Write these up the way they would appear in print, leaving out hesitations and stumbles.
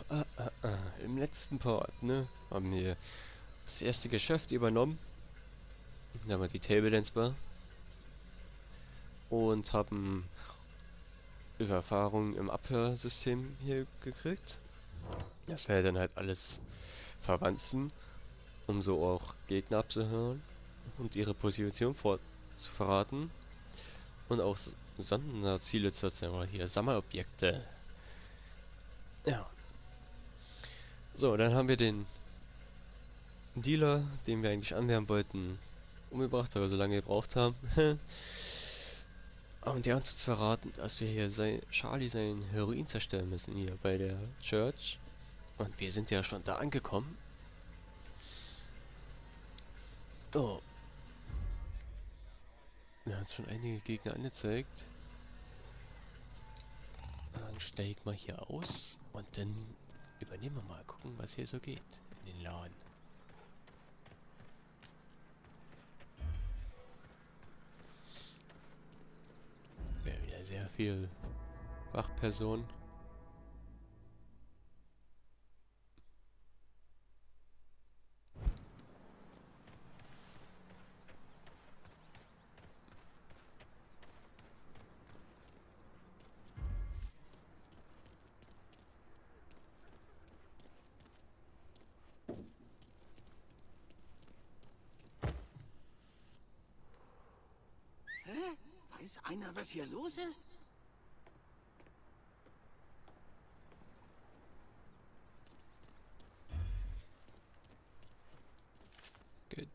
Im letzten Part, ne, haben wir das erste Geschäft übernommen. Da haben wir die Table Dance Bar und haben über Erfahrung im Abhörsystem hier gekriegt. Das wäre dann halt alles verwanzen, um so auch Gegner abzuhören und ihre Position zu verraten und auch Sonderziele zu erzeugen, oder hier Sammelobjekte. Ja. So, dann haben wir den Dealer, den wir eigentlich anwerben wollten, umgebracht, weil wir so lange gebraucht haben. Und der hat uns verraten, dass wir hier Charlie sein Heroin zerstören müssen hier bei der Church. Und wir sind ja schon da angekommen. Oh, er hat schon einige Gegner angezeigt. Dann steige ich mal hier aus und dann übernehmen wir mal, gucken, was hier so geht in den Laden. Wäre wieder sehr viel Fachperson. Hä? Weiß einer, was hier los ist? Gut.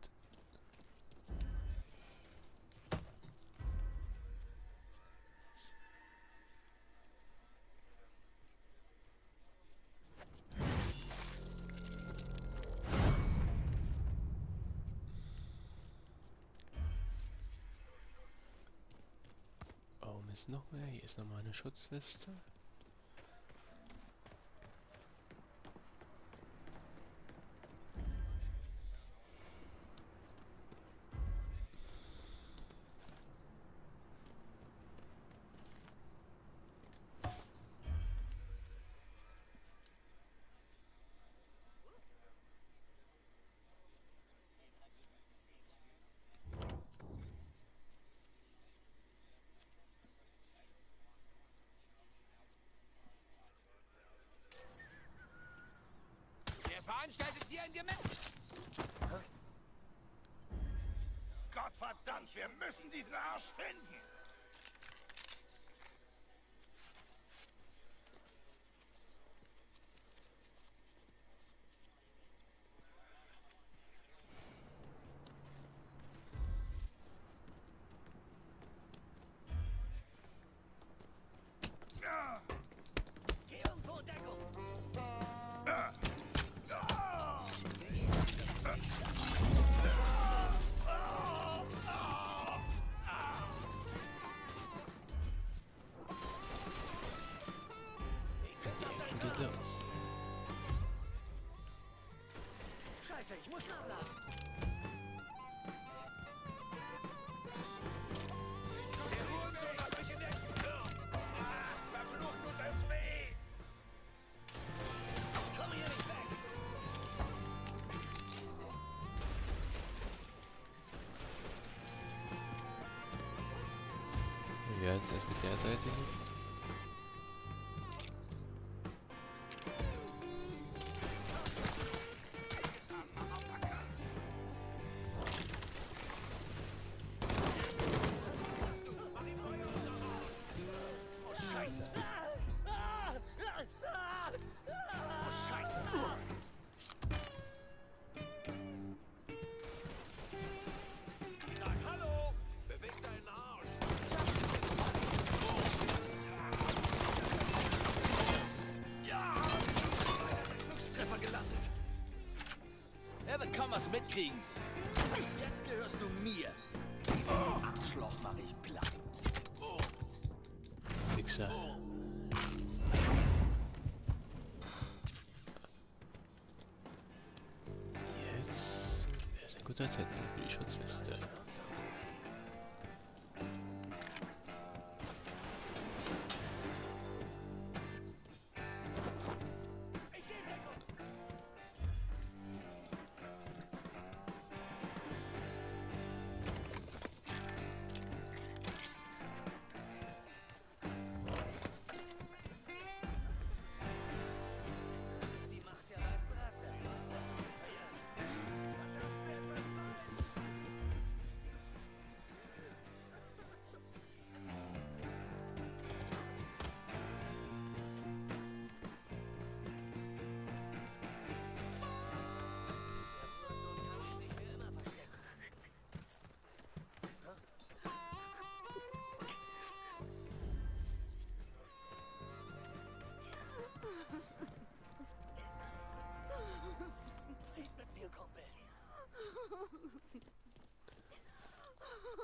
Warum ist noch mehr? Hier ist nochmal eine Schutzweste. Wer veranstaltet hier ein Gemetzel? Gottverdammt, wir müssen diesen Arsch finden! Geh irgendwo in Deckung! Die Action geht los. Scheiße, ich muss nachladen! Der Hurensohn hat mich entdeckt! Verflucht, tut das weh! Komm hier nicht weg! Ja, jetzt erst mit der Seite hin. Oh, Scheiße! Oh, Scheiße! Sag Hallo! Beweg deinen Arsch! Ja! Glückstreffer gelandet! Er wird kaum was mitkriegen. Jetzt gehörst du mir. Dieses Arschloch mache ich platt. Fixer. Jetzt wäre es ein guter Zeitpunkt für die Schutzweste. Ich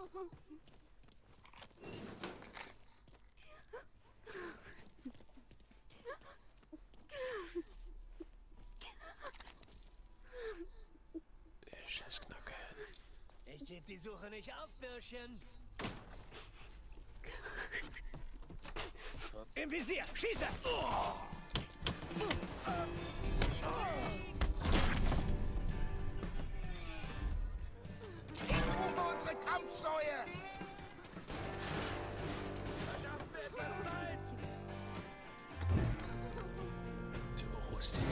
Scheißknacke. Ich gebe die Suche nicht auf, Bürschchen. Im Visier! Schieße! Ich rufe unsere Kampfsäue! Verschaffen wir etwas Zeit! Wo ist die?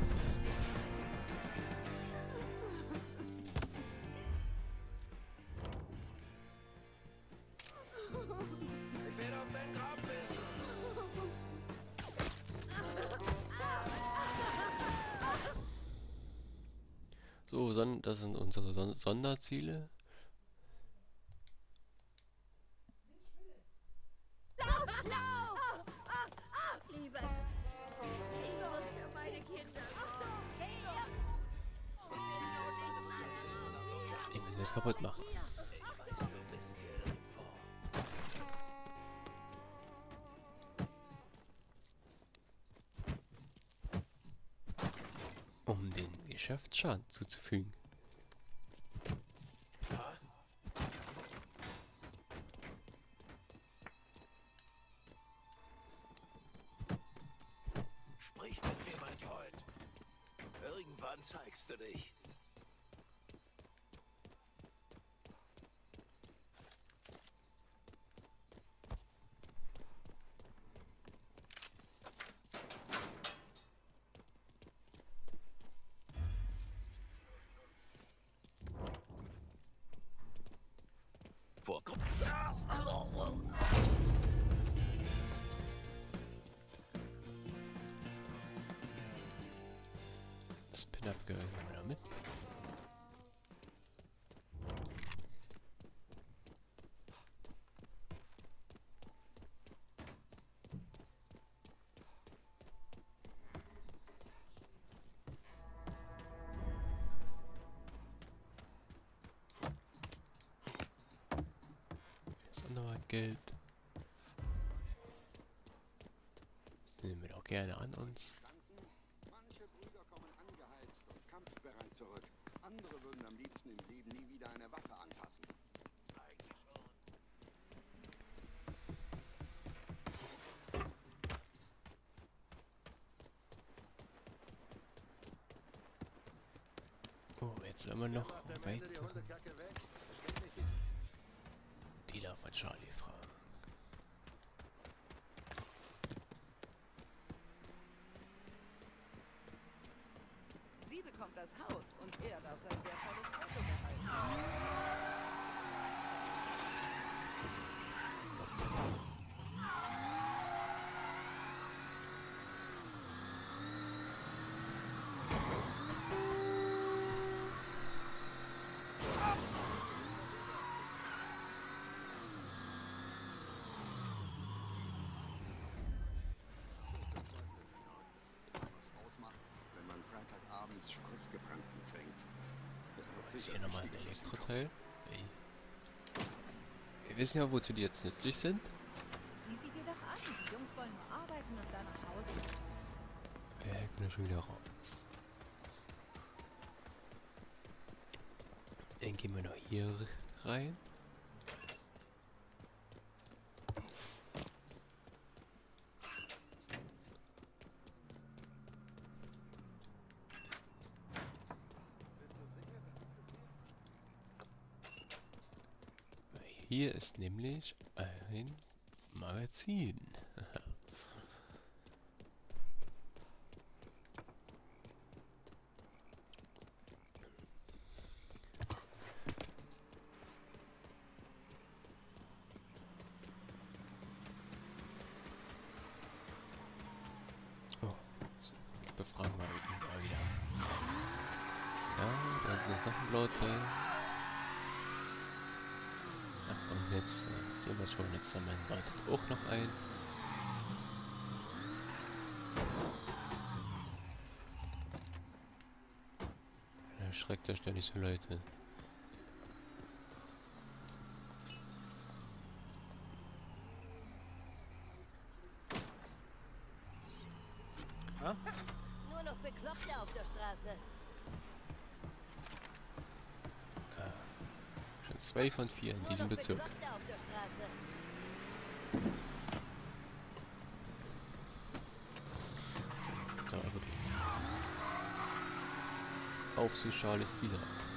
Ich werde auf dein Grab pissen. So, das sind unsere Sonderziele. Liebe, ich muss für meine Kinder sorgen. Ich will das kaputt machen. Um den Geschäftsschaden zuzufügen. Sprich mit mir, mein Freund. Irgendwann zeigst du dich. Vorkommen. Das Pin-Up nehmen wir da mit. Jetzt auch nochmal Geld. Das nehmen wir doch gerne an uns. Manche Brüder kommen angeheizt und kampfbereit zurück. Andere würden am liebsten im Leben nie wieder eine Waffe anfassen. Eigentlich schon. Oh, jetzt haben wir noch weitere Dealer von Charlie fragen. Sie bekommt das Haus und er darf sein wertvolles Auto behalten. Was ausmacht, wenn man Freitagabends Schwarzgebrannten trinkt. Ist hier nochmal ein Elektroteil? Ey. Wir wissen ja, wozu die jetzt nützlich sind. Sieh sie dir doch an. Die Jungs wollen nur arbeiten und dann nach Hause. Wir hacken da schon wieder raus. Dann gehen wir noch hier rein. Hier ist nämlich ein Magazin. Oh, befragen wir ihn mal wieder. Ja, da ist noch ein Blauteil. Ach, und jetzt sehen wir schon, jetzt haben wir wartet auch noch ein. Erschreckt euch da nicht so, Leute. Straße. Schon 2 von 4 in diesem Bezirk. Bekloppte auf der Straße. So, aber wirklich. Auf zu Charles Dealer.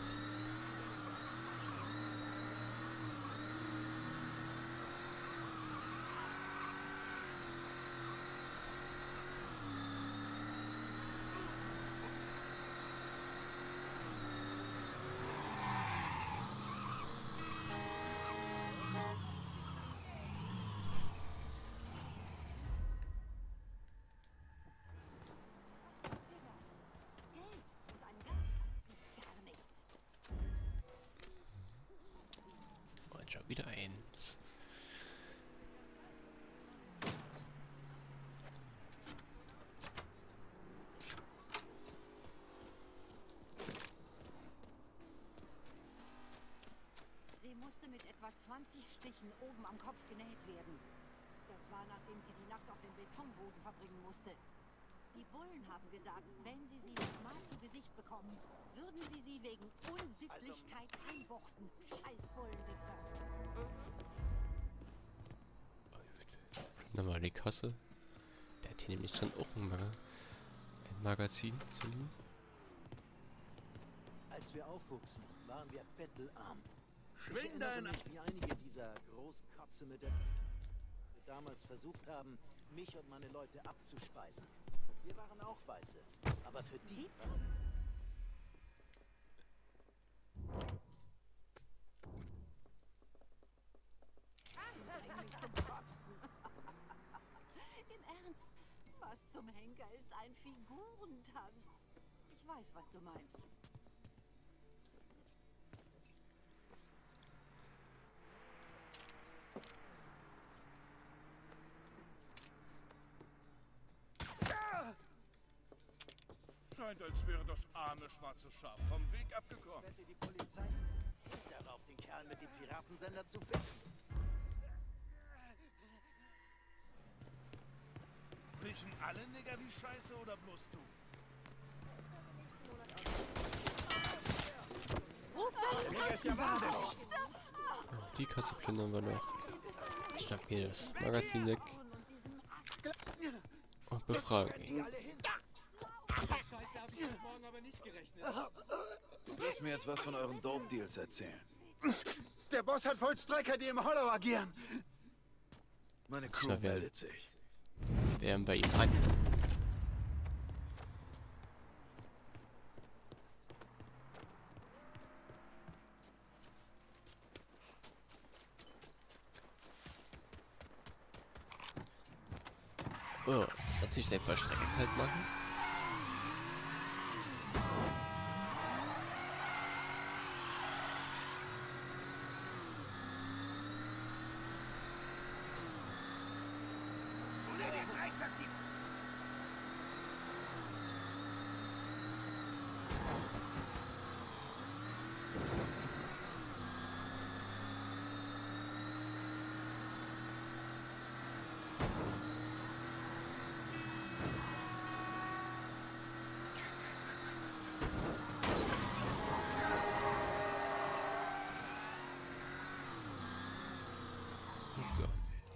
Geld und ein Gas. Gar nichts. Und schon wieder 1. Sie musste mit etwa 20 Stichen oben am Kopf genäht werden. Das war, nachdem sie die Nacht auf dem Betonboden verbringen musste. Die Bullen haben gesagt, wenn sie sie nochmal zu Gesicht bekommen, würden sie sie wegen Unsittlichkeit einbuchten. Scheiß Bullenwichser. Nochmal die Kasse. Der hat hier nämlich schon auch ein Magazin zu liegen. Als wir aufwuchsen, waren wir bettelarm. Ich Schwinde erinnere in mich, wie einige dieser Großkotze mit der die damals versucht haben, mich und meine Leute abzuspeisen. Wir waren auch Weiße, aber für die... Bring mich zum Kotzen. Im Ernst, was zum Henker ist ein Figurentanz? Ich weiß, was du meinst. Scheint, als wäre das arme schwarze Schaf vom Weg abgekommen. Wette, die Polizei zielt darauf, den Kerl mit dem Piratensender zu finden. Riechen alle Nigger wie Scheiße oder bloß du? Die Kasse plündern wir noch. Schnapp mir das Magazin weg und befragen ihn. Du wirst mir jetzt was von euren Dope-Deals erzählen. Der Boss hat Vollstrecker, die im Hollow agieren. Meine Crew Na, wer- meldet sich. Wären bei ihm an. Oh, das ist natürlich sehr Strecke kalt machen. So.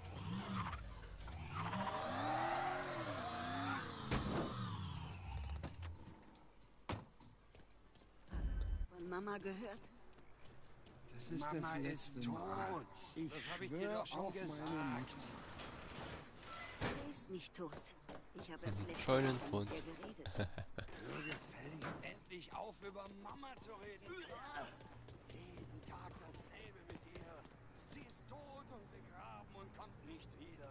Von Mama gehört? Das ist das letzte Mal. Ich schwöre auf meine Mutter. Sie ist nicht tot. Ich habe erst letzte Scheunengrund. Woche mit ihr geredet. Hör gefälligst endlich auf, über Mama zu reden. Jeden Tag dasselbe mit ihr. Sie ist tot und begraben und kommt nicht wieder.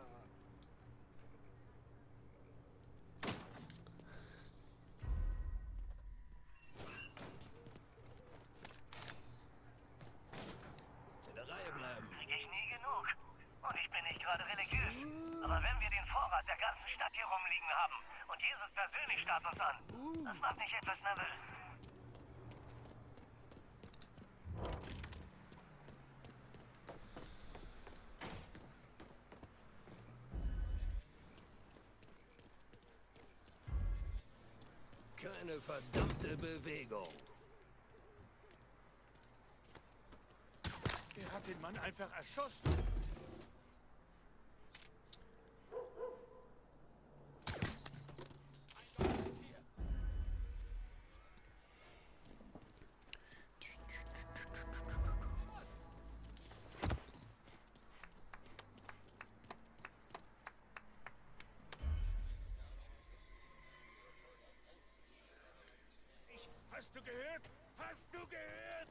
In der Reihe bleiben. Krieg ich nie genug. Und ich bin nicht gerade religiös. Aber wenn wir den Vorrat der ganzen Stadt hier rumliegen haben und Jesus persönlich starrt uns an, das macht nicht etwas nervös. keine verdammte Bewegung. Er hat den Mann einfach erschossen. Hast du gehört? Hast du gehört?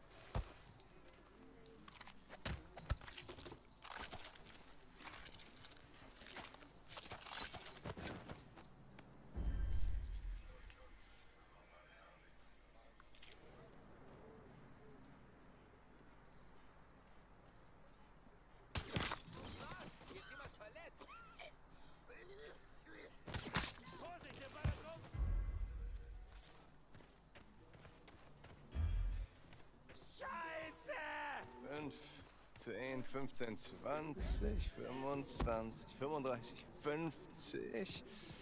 Vorsicht, der Ball kommt! 5, 10, 15, 20, 25, 35, 50.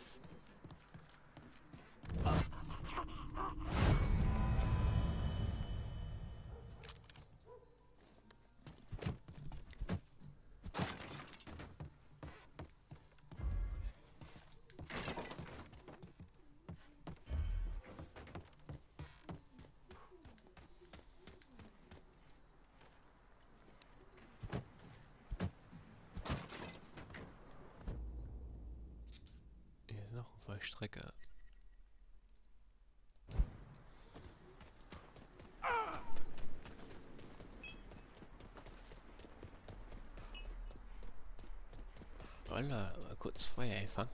Hier ist noch ein Vollstrecker. Holla, mal kurz Feuer einfangen.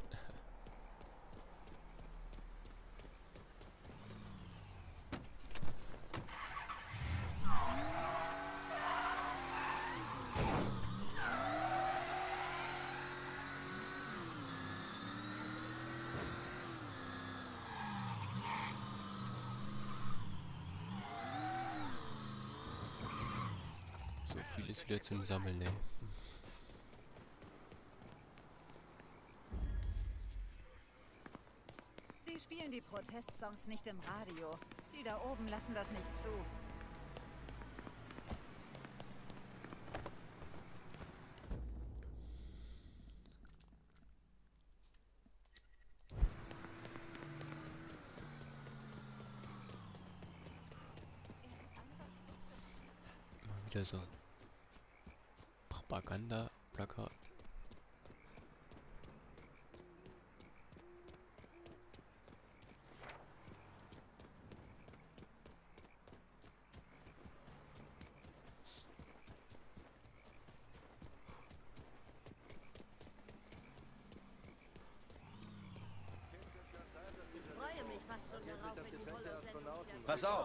So vieles wieder zum Sammeln, ey. Sie spielen die Protestsongs nicht im Radio. Die da oben lassen das nicht zu. Mal wieder so ein Propaganda-Plakat. Ich freue mich fast schon darauf, wenn die Hollow-Sendung wieder Pass auf!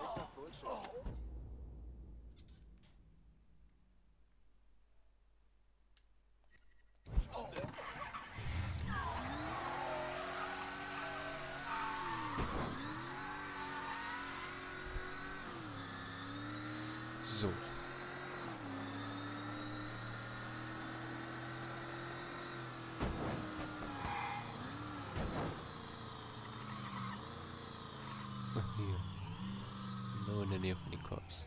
So. Ach, hier. So in der Nähe von den Cops.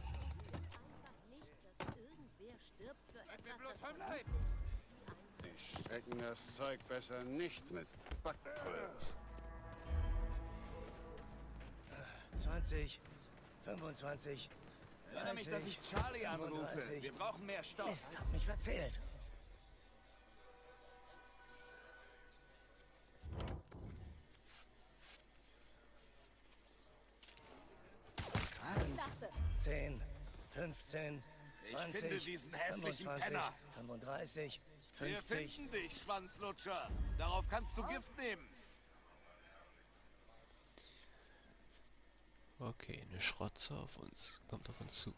Die strecken das Zeug besser nicht mit Backpulver. 20, 25. Erinnere mich, dass ich Charlie anrufe. Wir brauchen mehr Stoff. Mist, hab mich verzählt. Klasse. 10, 15, 20, Ich finde diesen hässlichen 25, Penner. 35, Wir 50. finden dich, Schwanzlutscher. Darauf kannst du Gift nehmen. Okay, eine Schrotze auf uns. Kommt auf uns zu.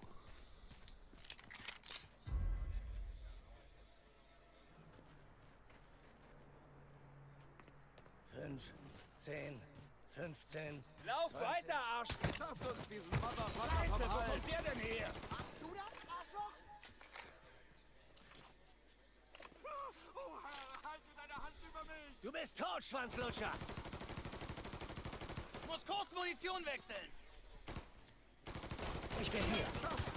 Fünf, 10, 15. Lauf 20. weiter, Arsch! Schafft uns diesen Motherfucker vom Hals! Wo kommt der denn her? Hast du das, Arschloch? Oh, Herr, halte deine Hand über mich! Du bist tot, Schwanzlutscher! muss kurz Munition wechseln. Ich bin hier.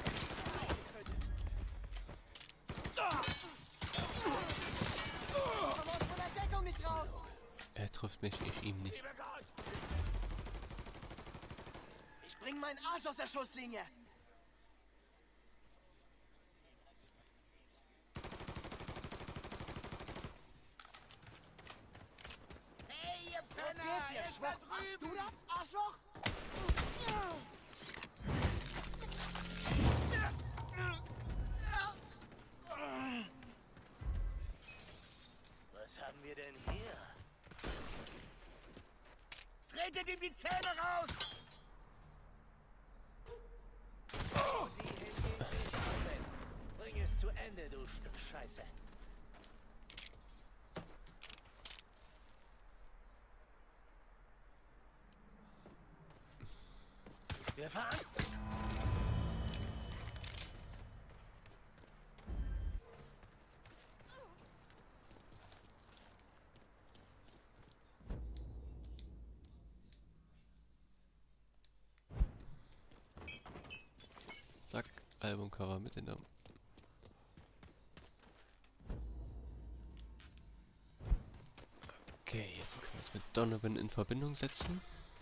Komm aus von der Deckung nicht raus! Er trifft mich, ich ihm nicht. Ich bring meinen Arsch aus der Schusslinie! Hey, ihr Was Penner! geht's hier, Schwach? Machst du das, Arschloch? Was haben wir denn hier? Tretet ihm die Zähne raus! Bring es zu Ende, du Stück Scheiße. Wir fahren. Zack, Albumcover mit in der... Okay, jetzt können wir es mit Donovan in Verbindung setzen.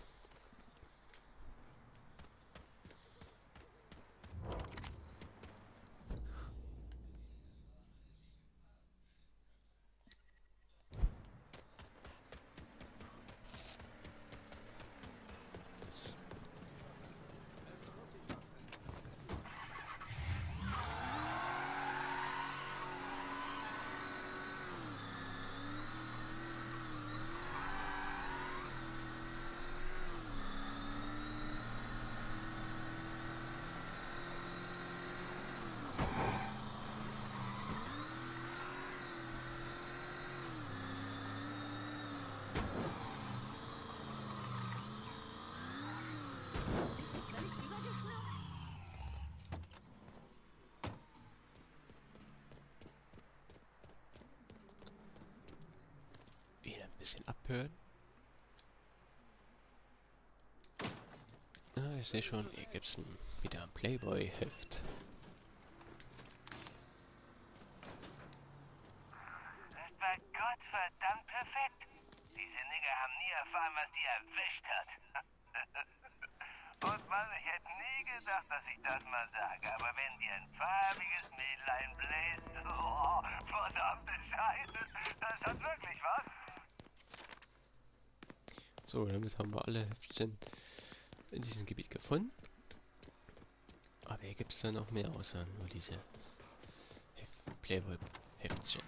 Wieder ein bisschen abhören. Ah, ich sehe schon, hier gibt es wieder ein Playboy-Heft. Das war Gottverdammt perfekt. Diese Nigger haben nie erfahren, was die erwischt hat. Und Mann, ich hätte nie gedacht, dass ich das mal sage. Aber wenn dir ein farbiges Mädlein bläst, oh, verdammte Scheiße, das hat wirklich was. So, damit haben wir alle Heftchen in diesem Gebiet gefunden. Aber hier gibt es dann noch mehr, außer nur diese Playboy-Heftchen.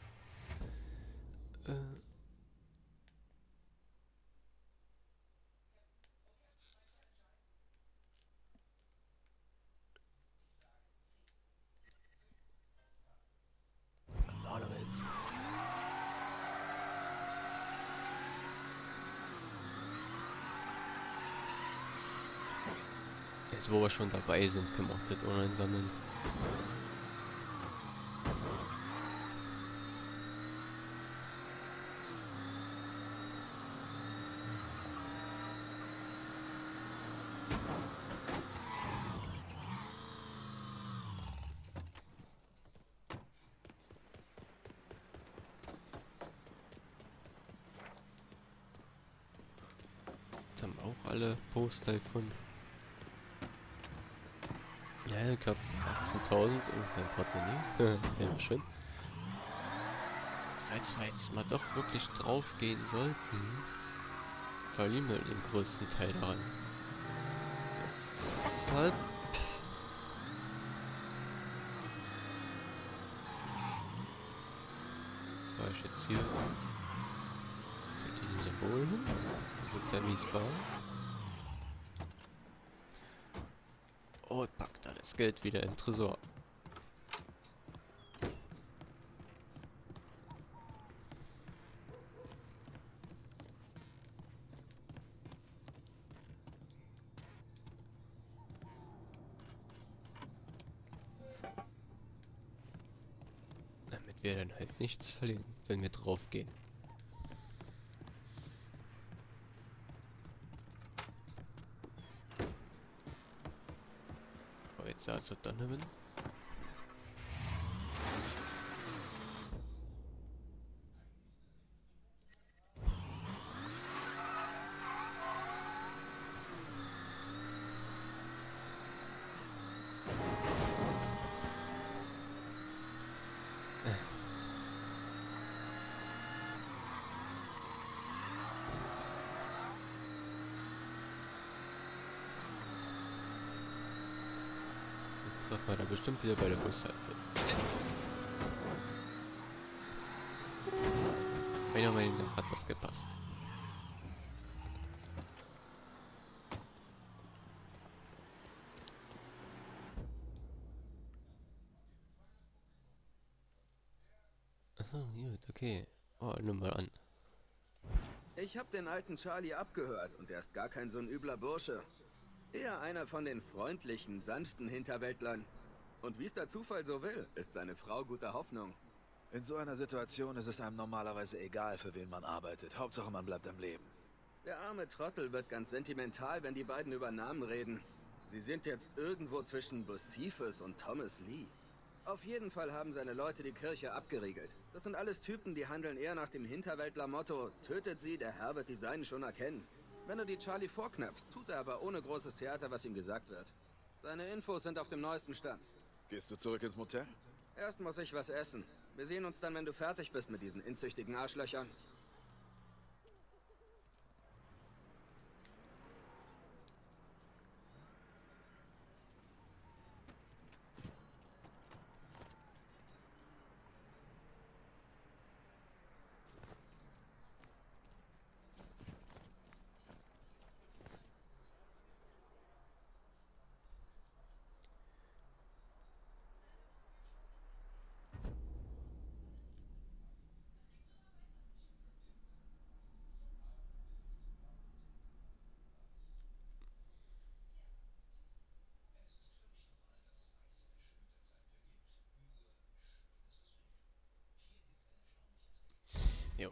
Ornaments. Jetzt wo wir schon dabei sind, können wir auch das online sammeln. Jetzt haben wir auch alle Poster gefunden. Ja, ich glaube 18.000 und ein Portemonnaie. Ja, schön. Falls wir jetzt mal doch wirklich drauf gehen sollten, verlieren wir den größten Teil daran. Deshalb... fahre ich jetzt hier zu diesem Symbol hin. Das ist jetzt der Wiesbaden. Und packt da das Geld wieder in den Tresor. Damit wir dann halt nichts verlieren, wenn wir drauf gehen. jetzt also Donovan. Treffen wir da bestimmt wieder bei der Bushalte. Meiner Meinung nach hat das gepasst. Achso, gut, okay. Oh, nimm mal an. Ich hab den alten Charlie abgehört und er ist gar kein so ein übler Bursche. Eher einer von den freundlichen, sanften Hinterwäldlern. Und wie es der Zufall so will, ist seine Frau guter Hoffnung. In so einer Situation ist es einem normalerweise egal, für wen man arbeitet. Hauptsache, man bleibt am Leben. Der arme Trottel wird ganz sentimental, wenn die beiden über Namen reden. Sie sind jetzt irgendwo zwischen Bocephus und Thomas Lee. Auf jeden Fall haben seine Leute die Kirche abgeriegelt. Das sind alles Typen, die handeln eher nach dem Hinterwäldler-Motto: tötet sie, der Herr wird die Seinen schon erkennen. Wenn du die Charlie vorknöpfst, tut er aber ohne großes Theater, was ihm gesagt wird. Seine Infos sind auf dem neuesten Stand. Gehst du zurück ins Motel? Erst muss ich was essen. Wir sehen uns dann, wenn du fertig bist mit diesen inzüchtigen Arschlöchern. Jo.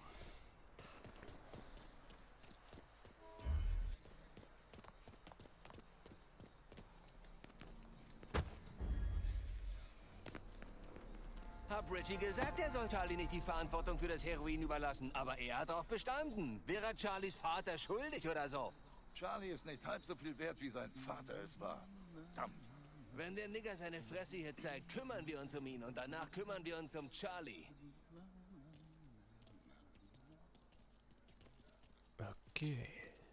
Hab Richie gesagt, er soll Charlie nicht die Verantwortung für das Heroin überlassen. Aber er hat auch bestanden. Wäre Charlies Vater schuldig oder so? Charlie ist nicht halb so viel wert, wie sein Vater es war. Verdammt. Wenn der Nigger seine Fresse hier zeigt, kümmern wir uns um ihn. Und danach kümmern wir uns um Charlie. Okay.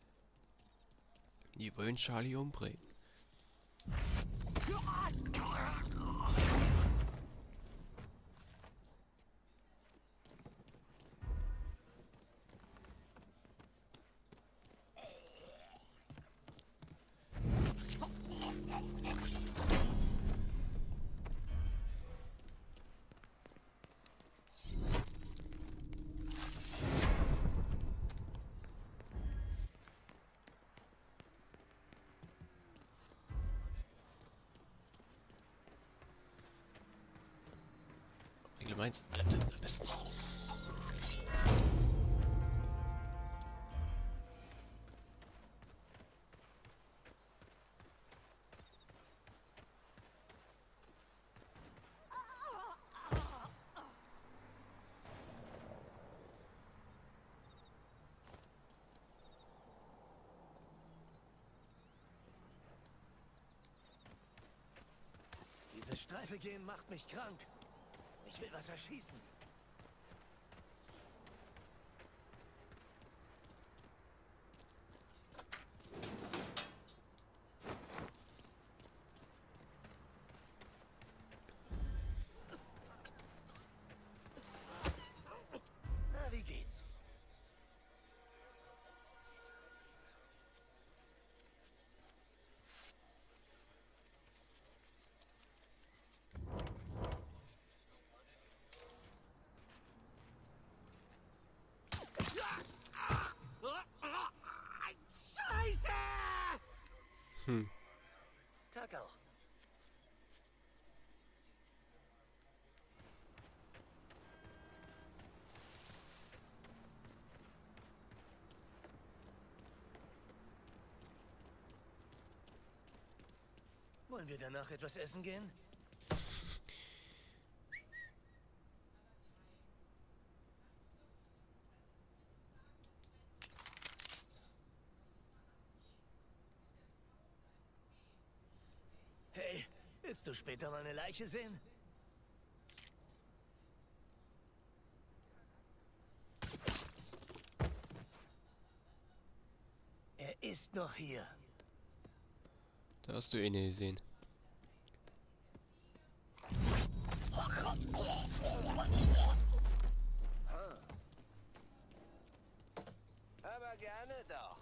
Die wollen Charlie umbringen. Meins bleibt am besten. Dieses Streife gehen macht mich krank. Ich will was erschießen. Na, wie geht's? Scheiße! Tag auch. Wollen wir danach etwas essen gehen? Hey, willst du später mal eine Leiche sehen? Er ist noch hier. Da hast du ihn nicht gesehen. Aber gerne doch.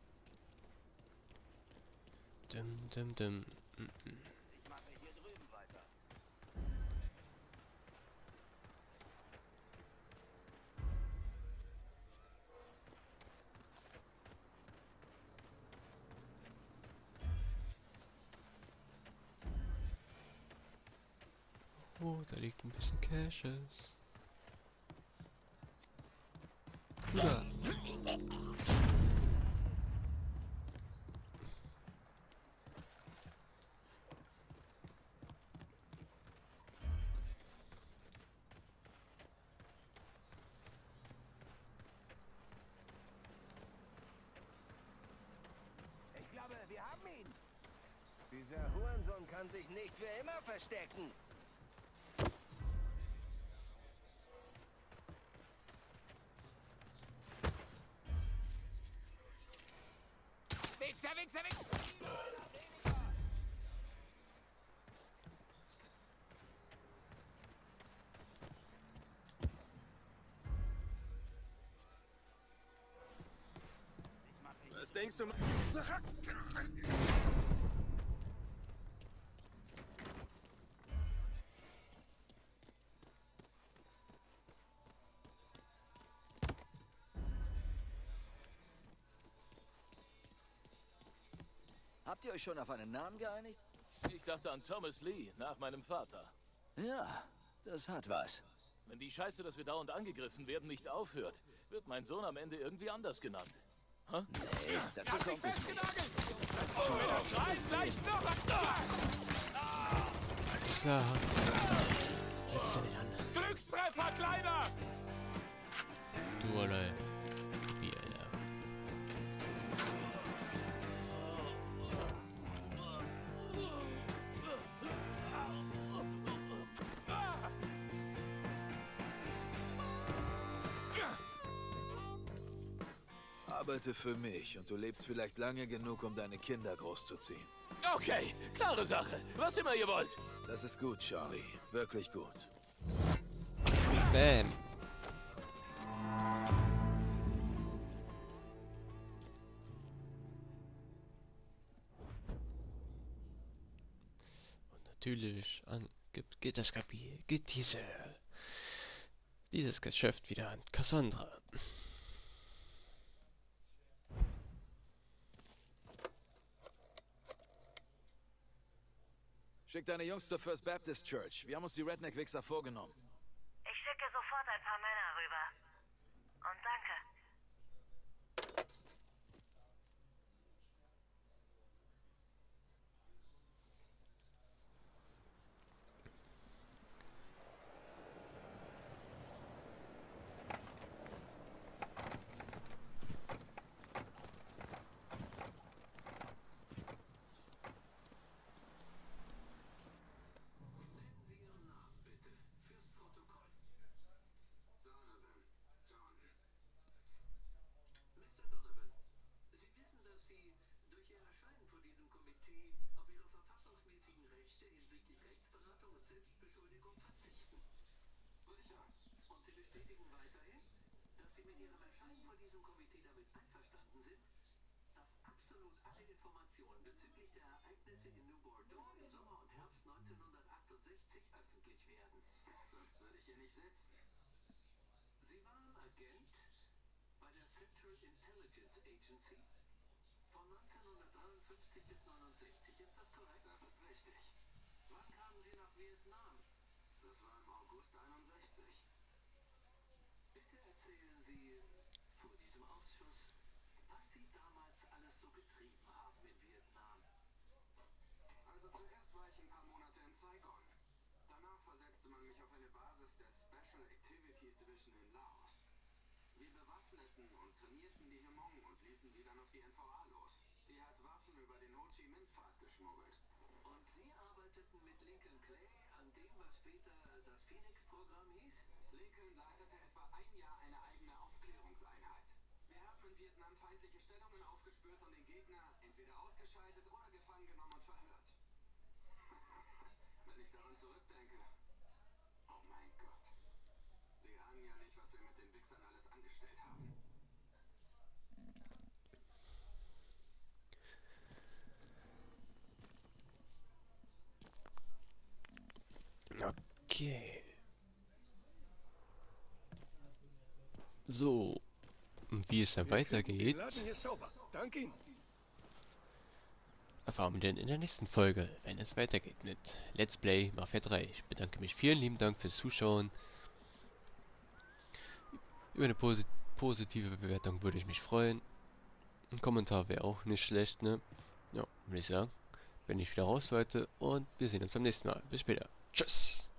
Dim. Ich mache hier drüben weiter. Oh, da liegt ein bisschen Cashes. Ja. Ich glaube, wir haben ihn. Dieser Hurensohn kann sich nicht für immer verstecken. Wichser! Was denkst du? Habt ihr euch schon auf einen Namen geeinigt? Ich dachte an Thomas Lee, nach meinem Vater. Ja, das hat was. Wenn die Scheiße, dass wir dauernd angegriffen werden, nicht aufhört, wird mein Sohn am Ende irgendwie anders genannt. Hä? Nee, dazu kommt es nicht. Alles klar. Jetzt sind wir dran. Glückstreffer, Kleiner! Du, Alter. Wie, Alter. Arbeite für mich und du lebst vielleicht lange genug, um deine Kinder großzuziehen. Okay, klare Sache. Was immer ihr wollt. Das ist gut, Charlie. Wirklich gut. Bam. Und natürlich geht das Kapitel, geht dieses Geschäft wieder an Cassandra. Schick deine Jungs zur First Baptist Church. Wir haben uns die Redneck-Wichser vorgenommen. Ich schicke sofort ein paar Männer rüber. Und danke. Zuerst eine Basis der Special Activities Division in Laos. Wir bewaffneten und trainierten die Hmong und ließen sie dann auf die NVA los. Die hat Waffen über den Ho Chi Minh-Pfad geschmuggelt. Und Sie arbeiteten mit Lincoln Clay an dem, was später das Phoenix-Programm hieß? Lincoln leitete etwa ein Jahr eine eigene Aufklärungseinheit. Wir haben in Vietnam feindliche Stellungen aufgespürt und den Gegner entweder ausgeschaltet oder gefangen genommen und verhört. Wenn ich daran zurückdenke, oh mein Gott. Sie ahnen ja nicht, was wir mit den Wichsern alles angestellt haben. Okay. So. Und wie es dann weitergeht, Danke Ihnen. erfahren wir dann in der nächsten Folge, wenn es weitergeht mit Let's Play Mafia 3. Ich bedanke mich, vielen lieben Dank fürs Zuschauen. Über eine positive Bewertung würde ich mich freuen. Ein Kommentar wäre auch nicht schlecht, ne? Ja, würde ich sagen. Wenn ich wieder raus wollte und wir sehen uns beim nächsten Mal. Bis später. Tschüss!